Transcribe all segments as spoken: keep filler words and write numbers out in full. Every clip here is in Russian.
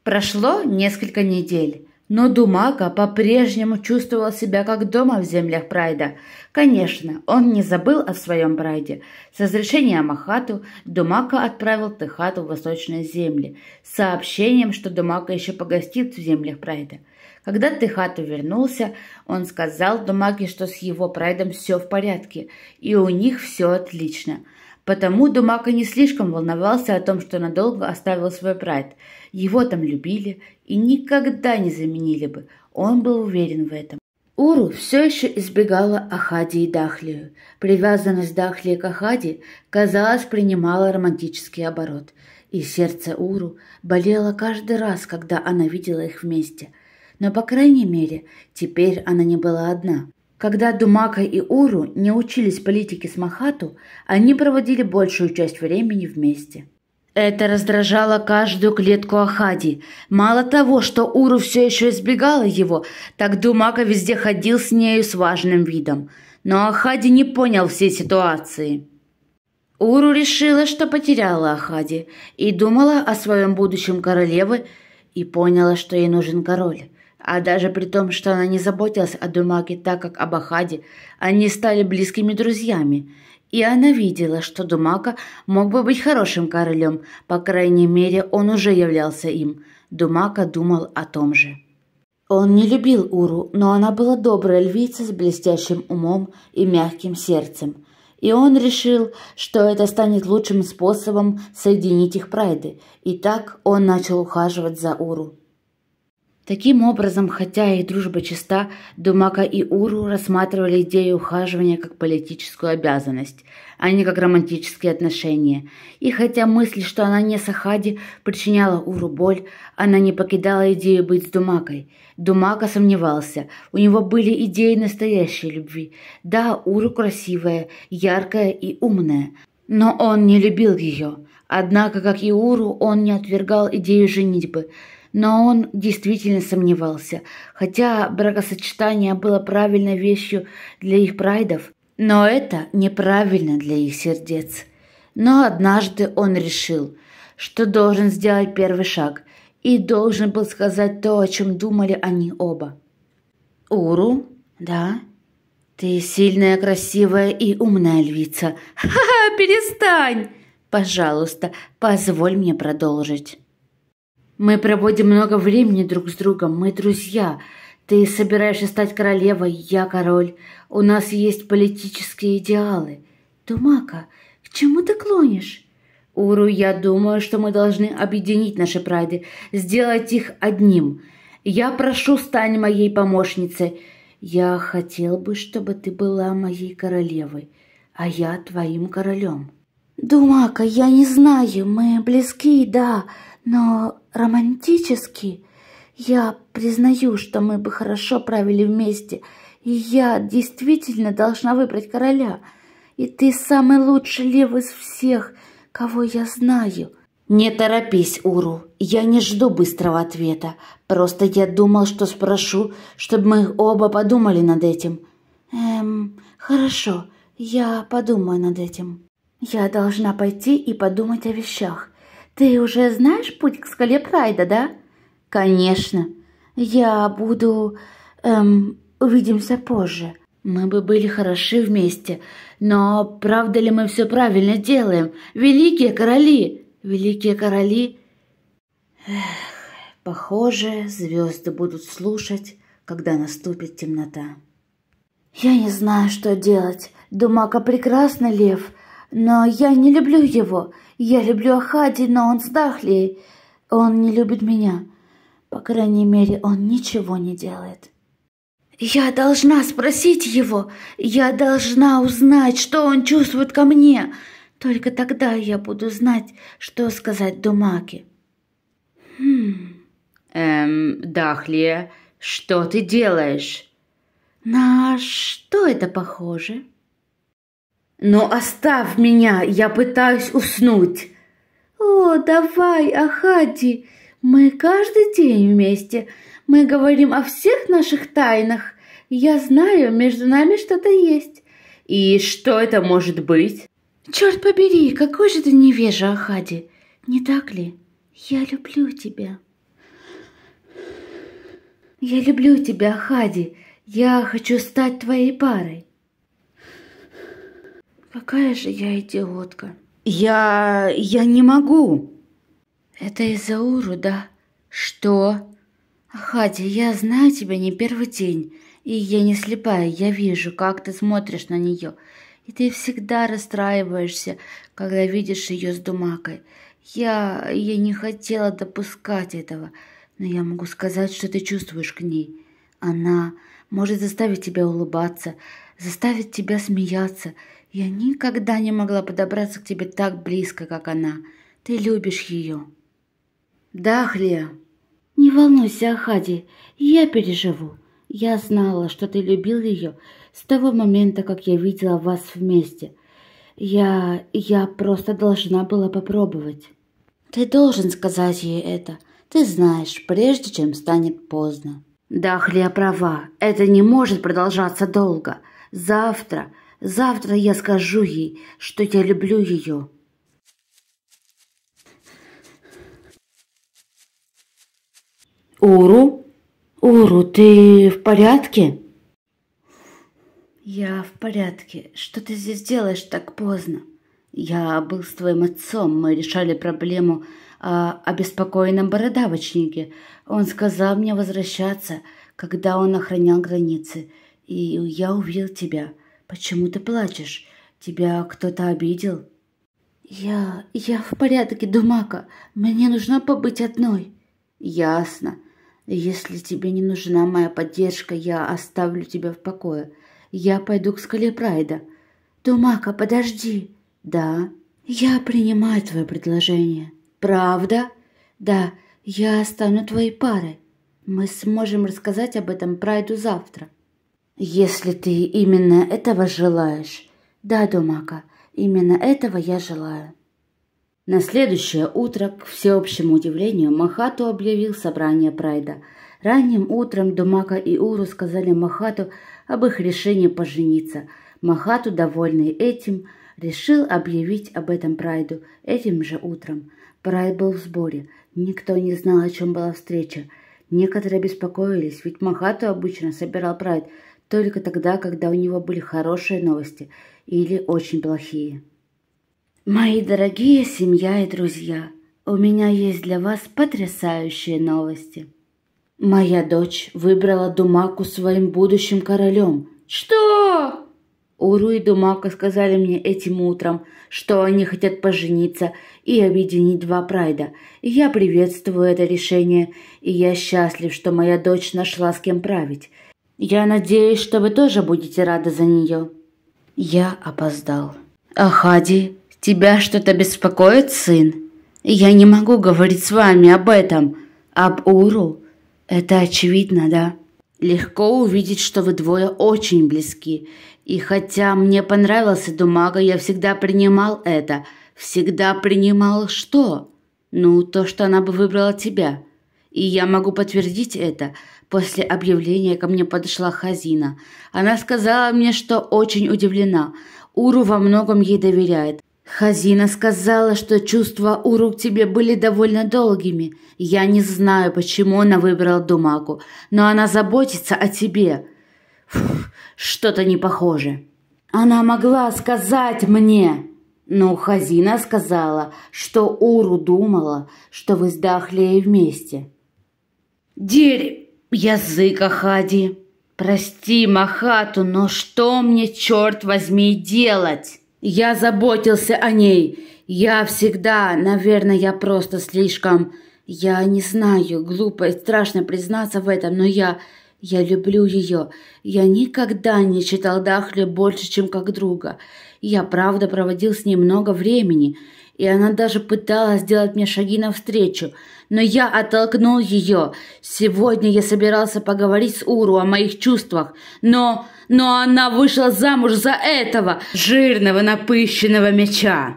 Прошло несколько недель, но Думака по-прежнему чувствовал себя как дома в землях Прайда. Конечно, он не забыл о своем Прайде. С разрешения Махату Думака отправил Техату в восточные земли с сообщением, что Думака еще погостит в землях Прайда. Когда Техату вернулся, он сказал Думаке, что с его Прайдом все в порядке, и у них все отлично. Потому Думака не слишком волновался о том, что надолго оставил свой Прайд. Его там любили и никогда не заменили бы. Он был уверен в этом. Уру все еще избегала Ахади и Дахлию. Привязанность Дахлии к Ахади, казалось, принимала романтический оборот. И сердце Уру болело каждый раз, когда она видела их вместе. Но, по крайней мере, теперь она не была одна. Когда Думака и Уру не учились политике с Махату, они проводили большую часть времени вместе. Это раздражало каждую клетку Ахади. Мало того, что Уру все еще избегала его, так Думака везде ходил с нею с важным видом. Но Ахади не понял всей ситуации. Уру решила, что потеряла Ахади, и думала о своем будущем королеве, и поняла, что ей нужен король. А даже при том, что она не заботилась о Думаке так, как об Ахади, они стали близкими друзьями. И она видела, что Думака мог бы быть хорошим королем, по крайней мере, он уже являлся им. Думака думал о том же. Он не любил Уру, но она была добрая львица с блестящим умом и мягким сердцем. И он решил, что это станет лучшим способом соединить их прайды. И так он начал ухаживать за Уру. Таким образом, хотя их дружба чиста, Думака и Уру рассматривали идею ухаживания как политическую обязанность, а не как романтические отношения. И хотя мысль, что она не с Ахади, причиняла Уру боль, она не покидала идею быть с Думакой. Думака сомневался, у него были идеи настоящей любви. Да, Уру красивая, яркая и умная, но он не любил ее. Однако, как и Уру, он не отвергал идею женитьбы. Но он действительно сомневался, хотя бракосочетание было правильной вещью для их прайдов, но это неправильно для их сердец. Но однажды он решил, что должен сделать первый шаг и должен был сказать то, о чем думали они оба. «Уру, да? Ты сильная, красивая и умная львица. Ха-ха, перестань! Пожалуйста, позволь мне продолжить. Мы проводим много времени друг с другом, мы друзья. Ты собираешься стать королевой, я король. У нас есть политические идеалы. Думака, к чему ты клонишь? Уру, я думаю, что мы должны объединить наши прайды, сделать их одним. Я прошу, стань моей помощницей. Я хотел бы, чтобы ты была моей королевой, а я твоим королем. Думака, я не знаю, мы близки, да, но романтически. Я признаю, что мы бы хорошо правили вместе, и я действительно должна выбрать короля. И ты самый лучший лев из всех, кого я знаю. Не торопись, Уру, я не жду быстрого ответа. Просто я думал, что спрошу, чтобы мы оба подумали над этим. Эм, хорошо, я подумаю над этим. Я должна пойти и подумать о вещах. Ты уже знаешь путь к скале Прайда, да? Конечно. Я буду... Эм, увидимся позже. Мы бы были хороши вместе, но правда ли мы все правильно делаем? Великие короли! Великие короли... Эх, похоже, звезды будут слушать, когда наступит темнота. Я не знаю, что делать. Думака прекрасный лев, но я не люблю его. Я люблю Ахади, но он с Дахлией. Он не любит меня. По крайней мере, он ничего не делает. Я должна спросить его. Я должна узнать, что он чувствует ко мне. Только тогда я буду знать, что сказать Думаке. Хм... Эм, Дахлия, что ты делаешь? На что это похоже? Ну, оставь меня, я пытаюсь уснуть. О, давай, Ахади, мы каждый день вместе. Мы говорим о всех наших тайнах. Я знаю, между нами что-то есть. И что это может быть? Черт побери, какой же ты невежа, Ахади. Не так ли? Я люблю тебя. Я люблю тебя, Хади. Я хочу стать твоей парой. Какая же я идиотка. Я... я не могу. Это из-за Уру, да? Что? Хади, я знаю тебя не первый день. И я не слепая, я вижу, как ты смотришь на нее. И ты всегда расстраиваешься, когда видишь ее с Думакой. Я... я не хотела допускать этого, но я могу сказать, что ты чувствуешь к ней. Она может заставить тебя улыбаться, заставить тебя смеяться. Я никогда не могла подобраться к тебе так близко, как она. Ты любишь ее. Да, Хлея? Не волнуйся, Хади, я переживу. Я знала, что ты любил ее с того момента, как я видела вас вместе. Я... я просто должна была попробовать. Ты должен сказать ей это. Ты знаешь, прежде чем станет поздно. Да, Хлея права. Это не может продолжаться долго. Завтра, завтра я скажу ей, что я люблю ее. Уру? Уру, ты в порядке? Я в порядке. Что ты здесь делаешь так поздно? Я был с твоим отцом. Мы решали проблему о обеспокоенном бородавочнике. Он сказал мне возвращаться, когда он охранял границы. И я увидел тебя. Почему ты плачешь? Тебя кто-то обидел? Я... я в порядке, Думака. Мне нужно побыть одной. Ясно. Если тебе не нужна моя поддержка, я оставлю тебя в покое. Я пойду к скале Прайда. Думака, подожди. Да, я принимаю твое предложение. Правда? Да, я стану твоей парой. Мы сможем рассказать об этом Прайду завтра. Если ты именно этого желаешь. Да, Думака, именно этого я желаю. На следующее утро, к всеобщему удивлению, Махату объявил собрание Прайда. Ранним утром Думака и Уру сказали Махату об их решении пожениться. Махату, довольный этим, решил объявить об этом Прайду этим же утром. Прайд был в сборе. Никто не знал, о чем была встреча. Некоторые беспокоились, ведь Махату обычно собирал Прайд только тогда, когда у него были хорошие новости или очень плохие. Мои дорогие семья и друзья, у меня есть для вас потрясающие новости. Моя дочь выбрала Думаку своим будущим королем. Что? Уру и Думака сказали мне этим утром, что они хотят пожениться и объединить два Прайда. Я приветствую это решение, и я счастлив, что моя дочь нашла с кем править. Я надеюсь, что вы тоже будете рады за нее. Я опоздал. Ахади, тебя что-то беспокоит, сын? Я не могу говорить с вами об этом. Об Уру? Это очевидно, да? Легко увидеть, что вы двое очень близки. И хотя мне понравился Думака, я всегда принимал это. Всегда принимал что? Ну, то, что она бы выбрала тебя. И я могу подтвердить это. После объявления ко мне подошла Хазина. Она сказала мне, что очень удивлена. Уру во многом ей доверяет. Хазина сказала, что чувства Уру к тебе были довольно долгими. Я не знаю, почему она выбрала Думаку, но она заботится о тебе. Фух, что-то не похоже. Она могла сказать мне. Но Хазина сказала, что Уру думала, что вы с Дахлией вместе. Дерь... Язык, Ахади. Прости, Махату, но что мне, черт возьми, делать? Я заботился о ней. Я всегда, наверное, я просто слишком... Я не знаю, глупо и страшно признаться в этом, но я... Я люблю ее. Я никогда не считал Дахли больше, чем как друга. Я, правда, проводил с ней много времени, и она даже пыталась сделать мне шаги навстречу, но я оттолкнул ее. Сегодня я собирался поговорить с Уру о моих чувствах, но... но она вышла замуж за этого жирного напыщенного меча.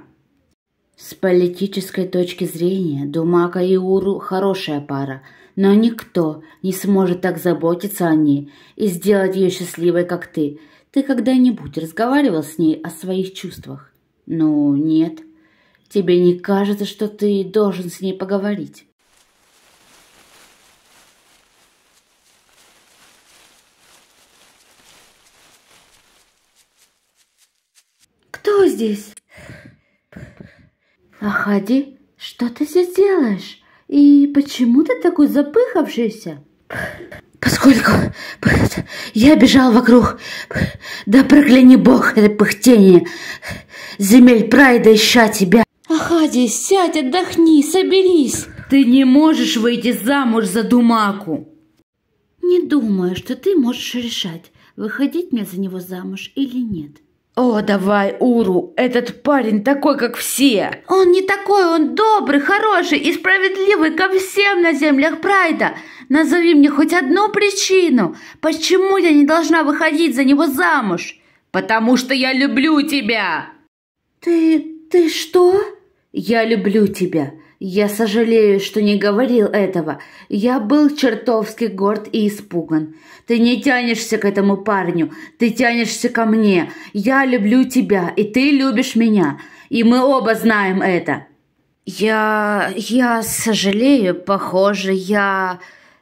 С политической точки зрения Думака и Уру хорошая пара, но никто не сможет так заботиться о ней и сделать ее счастливой, как ты. Ты когда-нибудь разговаривал с ней о своих чувствах? Ну, нет. Тебе не кажется, что ты должен с ней поговорить? здесь. Ахади, что ты здесь делаешь? И почему ты такой запыхавшийся? Поскольку я бежал вокруг, да прокляни бог это пыхтение, земель прайда ища тебя. Ахади, сядь, отдохни, соберись. Ты не можешь выйти замуж за Думаку. Не думаю, что ты можешь решать, выходить мне за него замуж или нет. О, давай, Уру, этот парень такой, как все. Он не такой, он добрый, хороший и справедливый ко всем на землях прайда. Назови мне хоть одну причину, почему я не должна выходить за него замуж. Потому что я люблю тебя. Ты, ты что? Я люблю тебя. Я сожалею, что не говорил этого. Я был чертовски горд и испуган. Ты не тянешься к этому парню, ты тянешься ко мне. Я люблю тебя, и ты любишь меня. И мы оба знаем это. Я... я сожалею, похоже, я...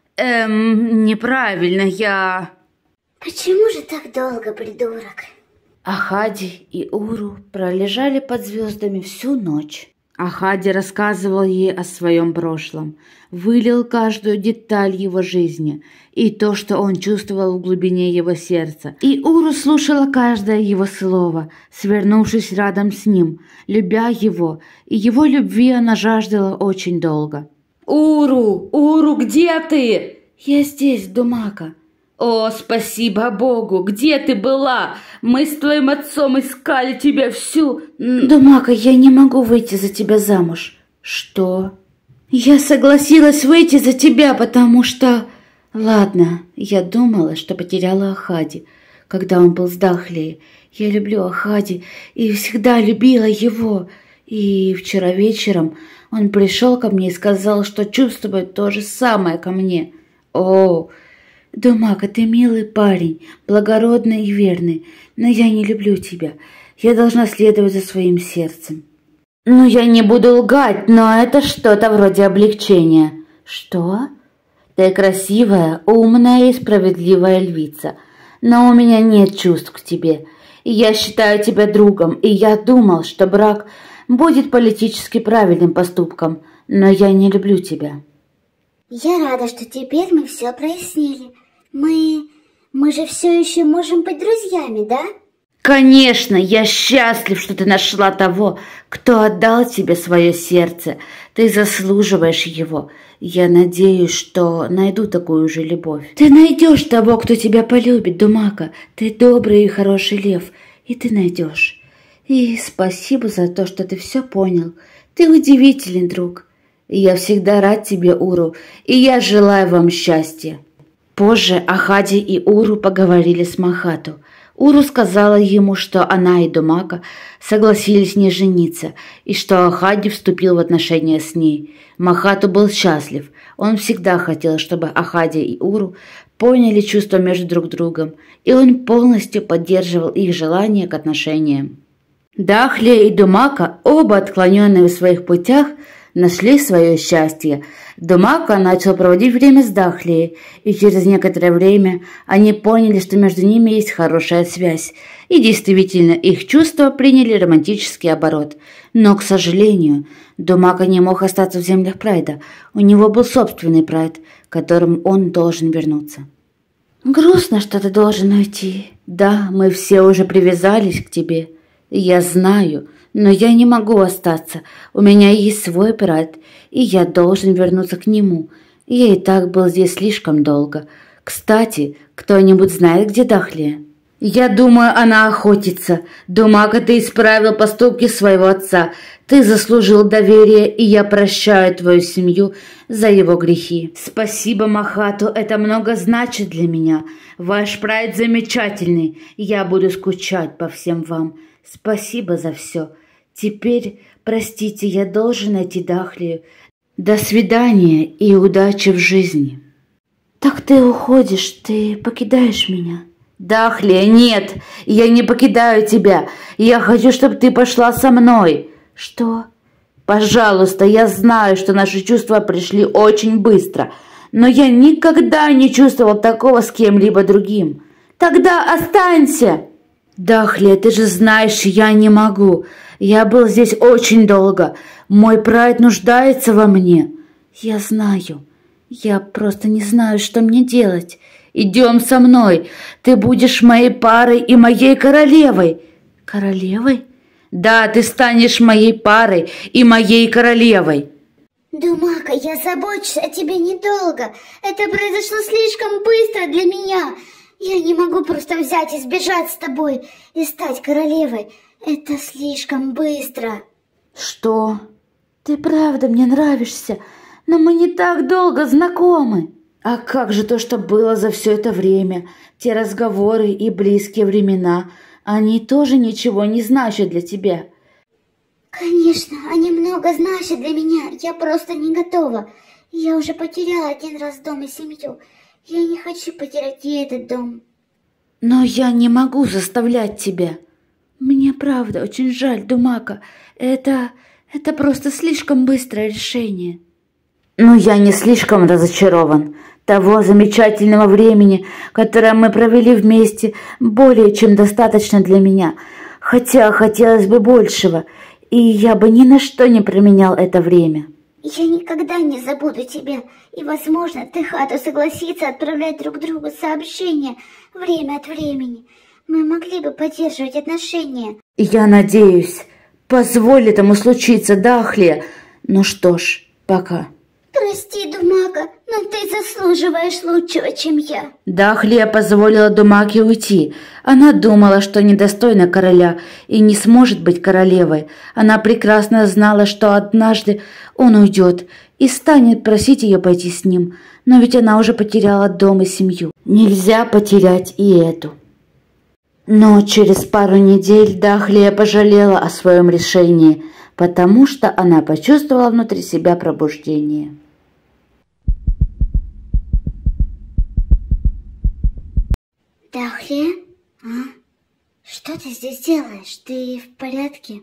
Эм, неправильно, я... Почему же так долго, придурок? Ахади и Уру пролежали под звездами всю ночь. Ахади рассказывал ей о своем прошлом, вылил каждую деталь его жизни и то, что он чувствовал в глубине его сердца. И Уру слушала каждое его слово, свернувшись рядом с ним, любя его, и его любви она жаждала очень долго. «Уру! Уру, где ты?» «Я здесь, Думака». «О, спасибо Богу! Где ты была? Мы с твоим отцом искали тебя всю...» «Думака, я не могу выйти за тебя замуж». «Что?» «Я согласилась выйти за тебя, потому что...» «Ладно, я думала, что потеряла Ахади, когда он был с Дахлией. Я люблю Ахади и всегда любила его. И вчера вечером он пришел ко мне и сказал, что чувствует то же самое ко мне. О, Думака, ты милый парень, благородный и верный, но я не люблю тебя. Я должна следовать за своим сердцем». «Ну, я не буду лгать, но это что-то вроде облегчения». «Что?» «Ты красивая, умная и справедливая львица, но у меня нет чувств к тебе. И я считаю тебя другом, и я думал, что брак будет политически правильным поступком, но я не люблю тебя». Я рада, что теперь мы все прояснили. Мы... мы же все еще можем быть друзьями, да? Конечно, я счастлив, что ты нашла того, кто отдал тебе свое сердце. Ты заслуживаешь его. Я надеюсь, что найду такую же любовь. Ты найдешь того, кто тебя полюбит, Думака. Ты добрый и хороший лев, и ты найдешь. И спасибо за то, что ты все понял. Ты удивительный друг. Я всегда рад тебе, Уру, и я желаю вам счастья. Позже Ахади и Уру поговорили с Махату. Уру сказала ему, что она и Думака согласились не жениться, и что Ахади вступил в отношения с ней. Махату был счастлив. Он всегда хотел, чтобы Ахади и Уру поняли чувства между друг другом, и он полностью поддерживал их желание к отношениям. Дахлия и Думака, оба отклоненные в своих путях, нашли свое счастье. Думака начал проводить время с Дахлией, и через некоторое время они поняли, что между ними есть хорошая связь, и действительно их чувства приняли романтический оборот. Но, к сожалению, Думака не мог остаться в землях прайда. У него был собственный прайд, к которому он должен вернуться. «Грустно, что ты должен уйти. Да, мы все уже привязались к тебе. Я знаю, но я не могу остаться. У меня есть свой прайд, и я должен вернуться к нему. Я и так был здесь слишком долго. Кстати, кто-нибудь знает, где Дахлия?» «Я думаю, она охотится. Думака, ты исправил поступки своего отца. Ты заслужил доверие, и я прощаю твою семью за его грехи». «Спасибо, Махату, это много значит для меня. Ваш прайд замечательный. Я буду скучать по всем вам. Спасибо за все. Теперь, простите, я должен найти Дахлию. До свидания и удачи в жизни». «Так ты уходишь, ты покидаешь меня?» «Дахлия, нет, я не покидаю тебя. Я хочу, чтобы ты пошла со мной». «Что?» «Пожалуйста, я знаю, что наши чувства пришли очень быстро, но я никогда не чувствовал такого с кем-либо другим». «Тогда останься!» Дахлия, ты же знаешь, я не могу. Я был здесь очень долго. Мой прайд нуждается во мне. Я знаю. Я просто не знаю, что мне делать. Идем со мной. Ты будешь моей парой и моей королевой. Королевой? Да, ты станешь моей парой и моей королевой. Думака, я забочусь о тебе недолго. Это произошло слишком быстро для меня. Я не могу просто взять и сбежать с тобой и стать королевой. Это слишком быстро. Что? Ты правда мне нравишься, но мы не так долго знакомы. А как же то, что было за все это время? Те разговоры и близкие времена, они тоже ничего не значат для тебя. Конечно, они много значат для меня. Я просто не готова. Я уже потеряла один раз дом и семью. Я не хочу потерять и этот дом. Но я не могу заставлять тебя. Мне правда очень жаль, Думака. Это... это просто слишком быстрое решение. Но я не слишком разочарован. Того замечательного времени, которое мы провели вместе, более чем достаточно для меня. Хотя хотелось бы большего, и я бы ни на что не променял это время. Я никогда не забуду тебя, и, возможно, Техато согласится отправлять друг другу сообщения время от времени. Мы могли бы поддерживать отношения. Я надеюсь. Позволь этому случиться, Дахлия. Ну что ж, пока. Прости, Думака, но ты заслуживаешь лучшего, чем я. Дахлия позволила Думаке уйти. Она думала, что недостойна короля и не сможет быть королевой. Она прекрасно знала, что однажды он уйдет и станет просить ее пойти с ним. Но ведь она уже потеряла дом и семью. Нельзя потерять и эту. Но через пару недель Дахлия пожалела о своем решении, потому что она почувствовала внутри себя пробуждение. Дахлия? А? Что ты здесь делаешь? Ты в порядке?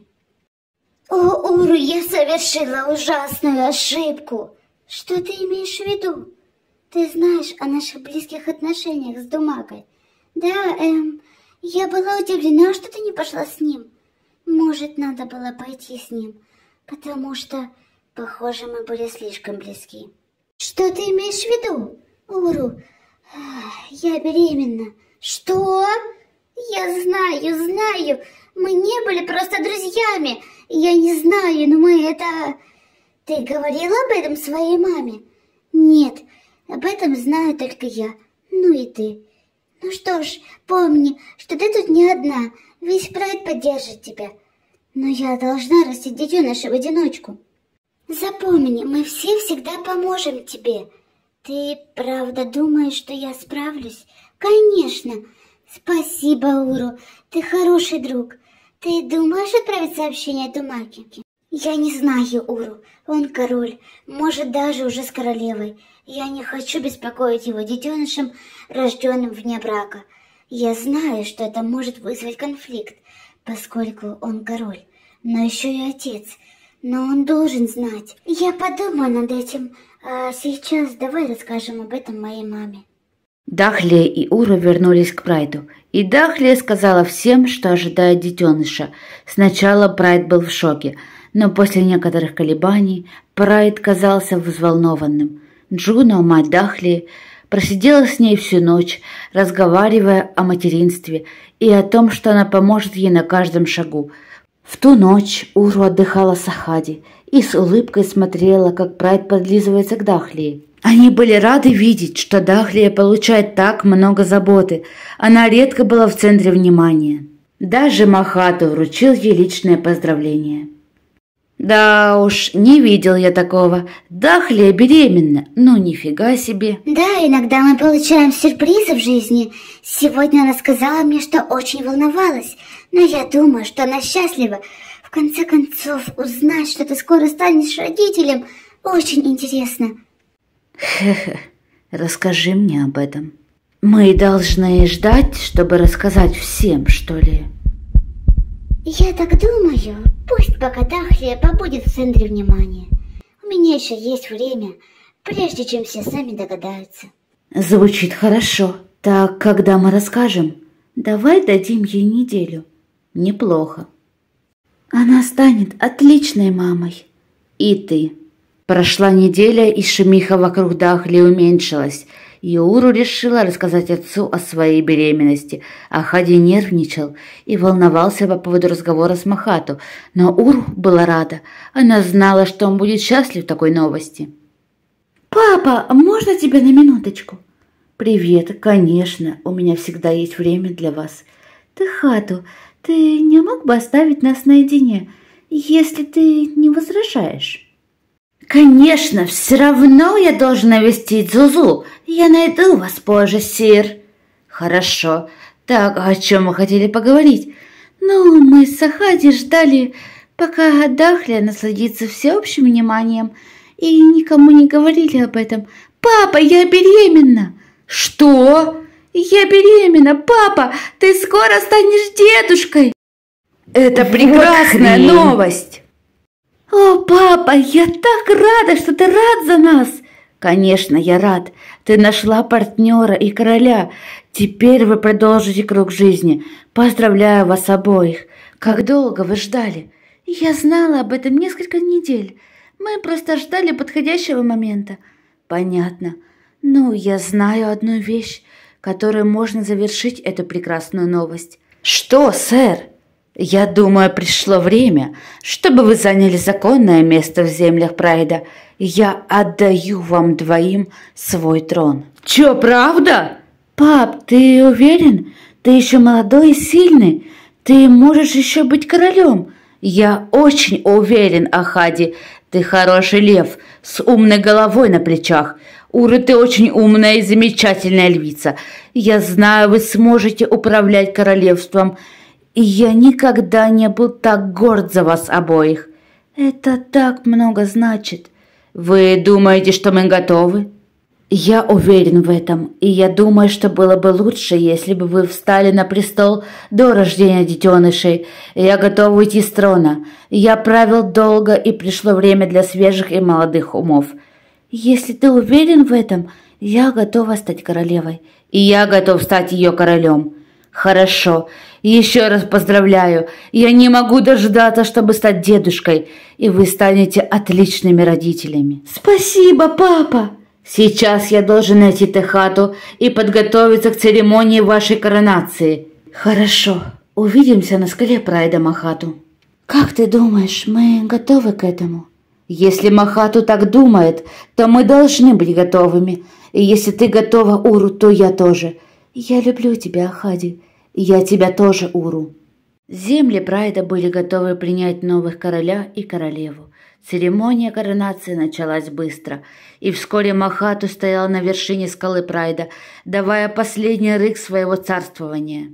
О, Уру, я совершила ужасную ошибку. Что ты имеешь в виду? Ты знаешь о наших близких отношениях с Думакой. Да, эм, я была удивлена, что ты не пошла с ним. Может, надо было пойти с ним, потому что, похоже, мы были слишком близки. Что ты имеешь в виду, Уру? Я беременна. Что? Я знаю, знаю. Мы не были просто друзьями. Я не знаю, но мы это... Ты говорила об этом своей маме? Нет, об этом знаю только я. Ну и ты. Ну что ж, помни, что ты тут не одна. Весь прайд поддержит тебя. Но я должна растить детеныша в одиночку. Запомни, мы все всегда поможем тебе. Ты правда думаешь, что я справлюсь? Конечно. Спасибо, Уру. Ты хороший друг. Ты думаешь отправить сообщение Думаке? Я не знаю, Уру. Он король. Может, даже уже с королевой. Я не хочу беспокоить его детенышем, рожденным вне брака. Я знаю, что это может вызвать конфликт, поскольку он король, но еще и отец. Но он должен знать. Я подумаю над этим, а сейчас давай расскажем об этом моей маме. Дахлия и Уру вернулись к прайду, и Дахлия сказала всем, что ожидает детеныша. Сначала прайд был в шоке, но после некоторых колебаний прайд казался взволнованным. Джуно, мать Дахлии, просидела с ней всю ночь, разговаривая о материнстве и о том, что она поможет ей на каждом шагу. В ту ночь Уру отдыхала с Ахади и с улыбкой смотрела, как прайд подлизывается к Дахлии. Они были рады видеть, что Дахлия получает так много заботы. Она редко была в центре внимания. Даже Махато вручил ей личное поздравление. Да уж, не видел я такого. Дахлия беременна. Ну, нифига себе. Да, иногда мы получаем сюрпризы в жизни. Сегодня она сказала мне, что очень волновалась. Но я думаю, что она счастлива. В конце концов, узнать, что ты скоро станешь родителем, очень интересно. Хе-хе, расскажи мне об этом. Мы должны ждать, чтобы рассказать всем, что ли? Я так думаю, пусть пока Дахлия побудет в центре внимания. У меня еще есть время, прежде чем все сами догадаются. Звучит хорошо. Так когда мы расскажем? Давай дадим ей неделю. Неплохо. Она станет отличной мамой. И ты. Прошла неделя, и шумиха вокруг Дахли уменьшилась. И Уру решила рассказать отцу о своей беременности. А Хади нервничал и волновался по поводу разговора с Махату. Но Уру была рада. Она знала, что он будет счастлив такой новости. «Папа, можно тебя на минуточку?» «Привет, конечно, у меня всегда есть время для вас. Тхату, ты не мог бы оставить нас наедине, если ты не возражаешь?» «Конечно, все равно я должен навестить Зузу. Я найду вас позже, сир». «Хорошо. Так, о чем мы хотели поговорить?» «Ну, мы с Ахади ждали, пока Дахля насладится всеобщим вниманием, и никому не говорили об этом. Папа, я беременна!» «Что? Я беременна! Папа, ты скоро станешь дедушкой!» «Это прекрасная вот новость!» «О, папа, я так рада, что ты рад за нас!» «Конечно, я рад. Ты нашла партнера и короля. Теперь вы продолжите круг жизни. Поздравляю вас обоих. Как долго вы ждали?» «Я знала об этом несколько недель. Мы просто ждали подходящего момента». «Понятно. Ну, я знаю одну вещь, которой можно завершить эту прекрасную новость». «Что, сэр?» «Я думаю, пришло время, чтобы вы заняли законное место в землях Прайда. Я отдаю вам двоим свой трон». «Чё, правда?» «Пап, ты уверен? Ты еще молодой и сильный. Ты можешь еще быть королем». «Я очень уверен, Ахади. Ты хороший лев с умной головой на плечах. Уру, ты очень умная и замечательная львица. Я знаю, вы сможете управлять королевством. И я никогда не был так горд за вас обоих. Это так много значит». «Вы думаете, что мы готовы?» «Я уверен в этом, и я думаю, что было бы лучше, если бы вы встали на престол до рождения детенышей. Я готов уйти с трона. Я правил долго, и пришло время для свежих и молодых умов». «Если ты уверен в этом, я готова стать королевой». «И я готов стать ее королем». «Хорошо. Еще раз поздравляю. Я не могу дождаться, чтобы стать дедушкой, и вы станете отличными родителями». «Спасибо, папа!» «Сейчас я должен найти Техату и подготовиться к церемонии вашей коронации». «Хорошо. Увидимся на скале Прайда, Махату». «Как ты думаешь, мы готовы к этому?» «Если Махату так думает, то мы должны быть готовыми. И если ты готова, Уру, то я тоже». «Я люблю тебя, Ахади». «Я тебя тоже, Уру». Земли Прайда были готовы принять новых короля и королеву. Церемония коронации началась быстро, и вскоре Махату стоял на вершине скалы Прайда, давая последний рык своего царствования.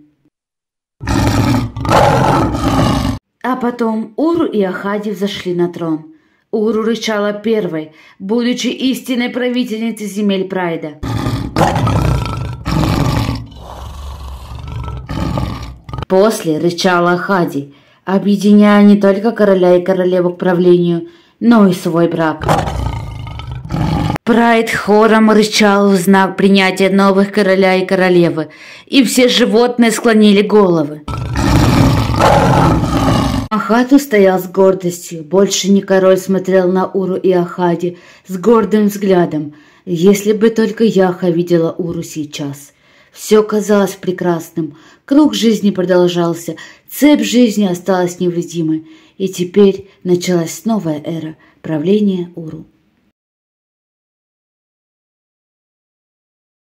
А потом Уру и Ахади взошли на трон. Уру рычала первой, будучи истинной правительницей земель Прайда. После рычала Ахади, объединяя не только короля и королеву к правлению, но и свой брак. Прайд хором рычал в знак принятия новых короля и королевы, и все животные склонили головы. Махату стоял с гордостью. Больше не король смотрел на Уру и Ахади с гордым взглядом. Если бы только Яха видела Уру сейчас. Все казалось прекрасным. Круг жизни продолжался, цепь жизни осталась невредимой. И теперь началась новая эра правления Уру.